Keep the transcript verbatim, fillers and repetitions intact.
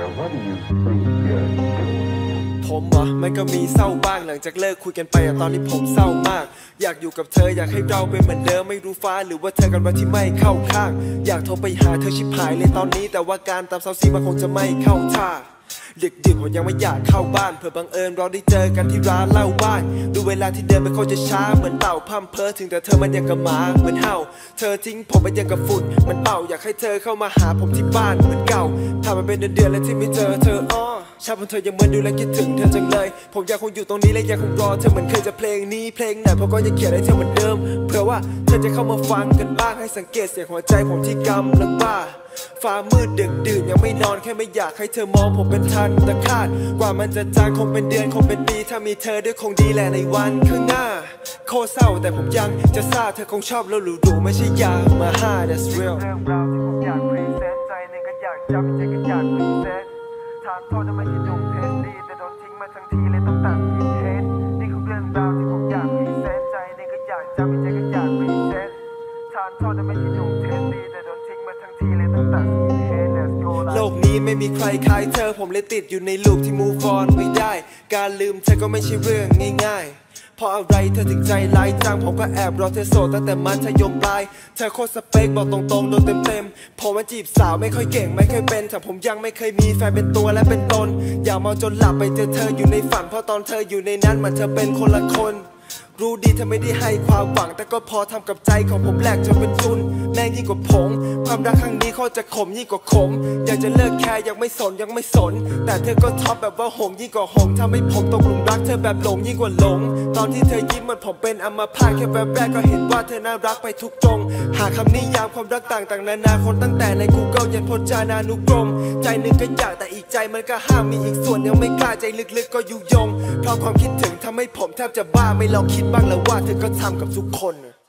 ผมเหรอมันก็มีเศร้าบ้างหลังจากเลิกคุยกันไปอะตอนนี้ผมเศร้ามากอยากอยู่กับเธออยากให้เราเป็นเหมือนเดิมไม่รู้ฟ้าหรือว่าเธอกันวันที่ไม่เข้าข้างอยากโทรไปหาเธอชิบหายเลยตอนนี้แต่ว่าการตามเซาซีมันคงจะไม่เข้าท่าดึกๆผมยังไม่อยากเข้าบ้านเผื่อบังเอิญเราได้เจอกันที่ร้านเหล้าบ้านดูเวลาที่เดินไปโคตรจะช้าเหมือนเต่าพั่มเพ้อถึงแต่เธอมันยังกับหมาเหมือนเห่าเธอทิ้งผมมันยังกับฝุ่นมันเป่าอยากให้เธอเข้ามาหาผมที่บ้านเหมือนเก่าถ้ามันเป็นเดือนๆแล้วที่ไม่เจอเธออ้อชาบนเธอยังเหมือนดูแลคิดถึงเธอจังเลยผมอยากคงอยู่ตรงนี้และยังคงรอเธอเหมือนเคยจะเพลงนี้เพลงไหนผมก็ยังเขียนให้เธอเหมือนเดิมเผื่อว่าเธอจะเข้ามาฟังกันบ้างให้สังเกตเสียงหัวใจผมที่กำลังบ้าฟ้ามืดดึกดื่นยังไม่นอนแค่ไม่อยากให้เธอมองผมเป็นทันตะคาดกว่ามันจะจางคงเป็นเดือนคงเป็นปีถ้ามีเธอด้วยคงดีแหละในวันข้างหน้าโคตรเศร้าแต่ผมยังจะซาเธอคงชอบแล้วหรูดูไม่ใช่ยามาห้า that's real เรื่องราวที่ผมอยากพรีเซนต์ใจหนึ่งก็อยากจำใจก็อยากพรีเซนต์ถามโทษทำไมที่ดุเทสดีแต่โดนทิ้งมาทั้งทีเลยต้องตัดกินเทสนี่คือเรื่องราวที่ผมอยากพรีเซนต์ใจหนึ่งก็อยากจำใจก็อยากพรีเซนต์ถามโทษทำไมที่ดุเทสดีแต่โดนทิ้งมาทั้งทีเลยต้องตัดกินเทสโลกนี้ไม่มีใครคล้ายเธอผมเลยติดอยู่ในลูปที่ move on ไม่ได้การลืมเธอก็ไม่ใช่เรื่องง่ายๆเพราะอะไรเธอถึงใจร้ายจังผมก็แอบรอเธอโสดตั้งแต่มัธยมปลายเธอโคตรสเปคบอกตรงๆโดนเต็มๆผมมาจีบสาวไม่ค่อยเก่งไม่เคยเป็นแต่ผมยังไม่เคยมีแฟนเป็นตัวและเป็นตนอยากเมาจนหลับไปเจอเธออยู่ในฝันเพราะตอนเธออยู่ในนั้นมันเธอเป็นคนละคนรู้ดีเธอไม่ได้ให้ความหวังแต่ก็พอทำกับใจของผมแหลกจนเป็นทุนแรงยิ่งกว่าผงความรักครั้งนี้เขาจะขมยิ่งกว่าขมอยากจะเลิกแค่ยังไม่สนยังไม่สนแต่เธอก็ท็อปแบบว่าหงยิ่งกว่าหงทำให้ผมตกหลุมรักเธอแบบหลงยิ่งกว่าหลงตอนที่เธอยิ้มเหมือนผมเป็นอัมพาตแค่แวบแรกก็เห็นว่าเธอน่ารักไปทุกตรงหาคำนิยามความรักต่างๆนานาคนตั้งแต่ใน Google ยันพจนานุกรมใจหนึ่งก็อยากแต่อีกใจมันก็ห้ามมีอีกส่วนยังไม่กล้าใจลึกๆก็ยุยงเพราะความคิดถึงทำให้ผมแทบจะบ้าไม่ลองคิดบ้างแล้วว่าเธอก็ทำกับทุกคน